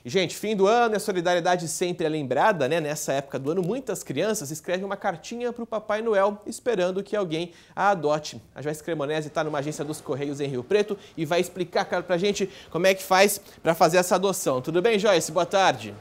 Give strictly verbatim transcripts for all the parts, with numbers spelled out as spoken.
Gente, fim do ano, a solidariedade sempre é lembrada, né? Nessa época do ano, muitas crianças escrevem uma cartinha para o Papai Noel, esperando que alguém a adote. A Joyce Cremonese está numa agência dos Correios em Rio Preto e vai explicar, cara, pra gente como é que faz para fazer essa adoção. Tudo bem, Joyce? Boa tarde.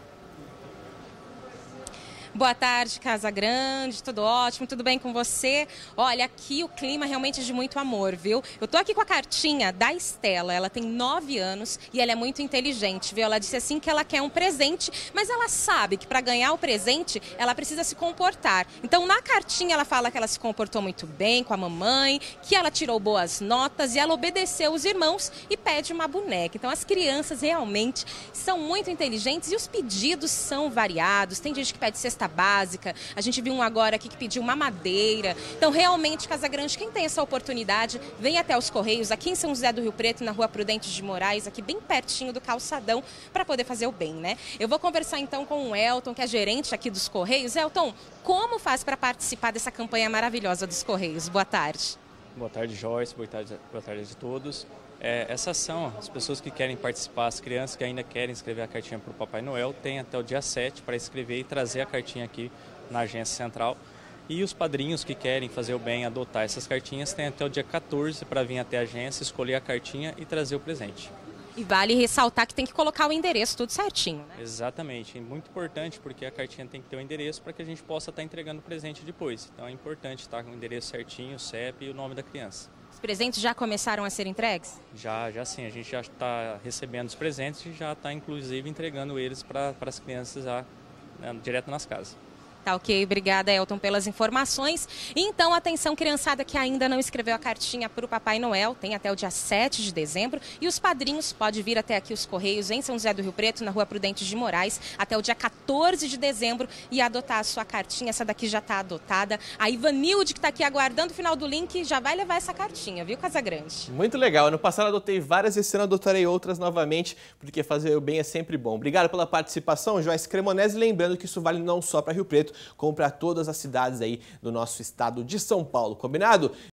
Boa tarde, Casa Grande, tudo ótimo, tudo bem com você? Olha, aqui o clima realmente é de muito amor, viu? Eu tô aqui com a cartinha da Estela, ela tem nove anos e ela é muito inteligente, viu? Ela disse assim que ela quer um presente, mas ela sabe que para ganhar o presente, ela precisa se comportar. Então, na cartinha, ela fala que ela se comportou muito bem com a mamãe, que ela tirou boas notas e ela obedeceu os irmãos e pede uma boneca. Então, as crianças realmente são muito inteligentes e os pedidos são variados. Tem gente que pede cesta básica, a gente viu um agora aqui que pediu uma madeira. Então, realmente, Casa Grande, quem tem essa oportunidade, vem até os Correios, aqui em São José do Rio Preto, na Rua Prudente de Moraes, aqui bem pertinho do calçadão, para poder fazer o bem, né? Eu vou conversar então com o Elton, que é gerente aqui dos Correios. Elton, como faz para participar dessa campanha maravilhosa dos Correios? Boa tarde. Boa tarde, Joyce. Boa tarde, boa tarde a todos. É, essa ação, as pessoas que querem participar, as crianças que ainda querem escrever a cartinha para o Papai Noel, tem até o dia sete para escrever e trazer a cartinha aqui na agência central. E os padrinhos que querem fazer o bem, adotar essas cartinhas, têm até o dia quatorze para vir até a agência, escolher a cartinha e trazer o presente. E vale ressaltar que tem que colocar o endereço tudo certinho, né? Exatamente, é muito importante porque a cartinha tem que ter o endereço para que a gente possa estar entregando o presente depois. Então é importante estar com o endereço certinho, o C E P e o nome da criança. Os presentes já começaram a ser entregues? Já, já sim, a gente já está recebendo os presentes e já está inclusive entregando eles para as crianças já, né, direto nas casas. Tá ok, obrigada, Elton, pelas informações. Então, atenção, criançada que ainda não escreveu a cartinha para o Papai Noel, tem até o dia sete de dezembro. E os padrinhos podem vir até aqui os Correios, em São José do Rio Preto, na Rua Prudente de Moraes, até o dia quatorze de dezembro e adotar a sua cartinha. Essa daqui já está adotada. A Ivanilde, que está aqui aguardando o final do link, já vai levar essa cartinha, viu, Casa Grande? Muito legal. Ano passado adotei várias, esse ano adotarei outras novamente, porque fazer o bem é sempre bom. Obrigado pela participação, Joyce Cremonese. Lembrando que isso vale não só para Rio Preto, como para todas as cidades aí do nosso estado de São Paulo. Combinado?